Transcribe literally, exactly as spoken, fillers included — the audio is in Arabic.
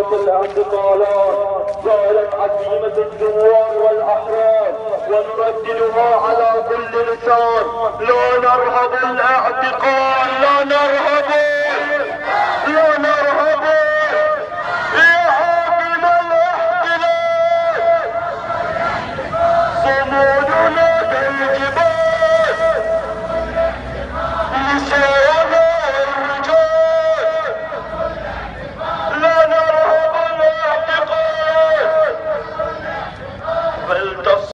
ذلك الاعتقالات صارت عزيمة الثوار والأحرار ونرددها على كل لسان: لا نرهب الاعتقال، لا نرهب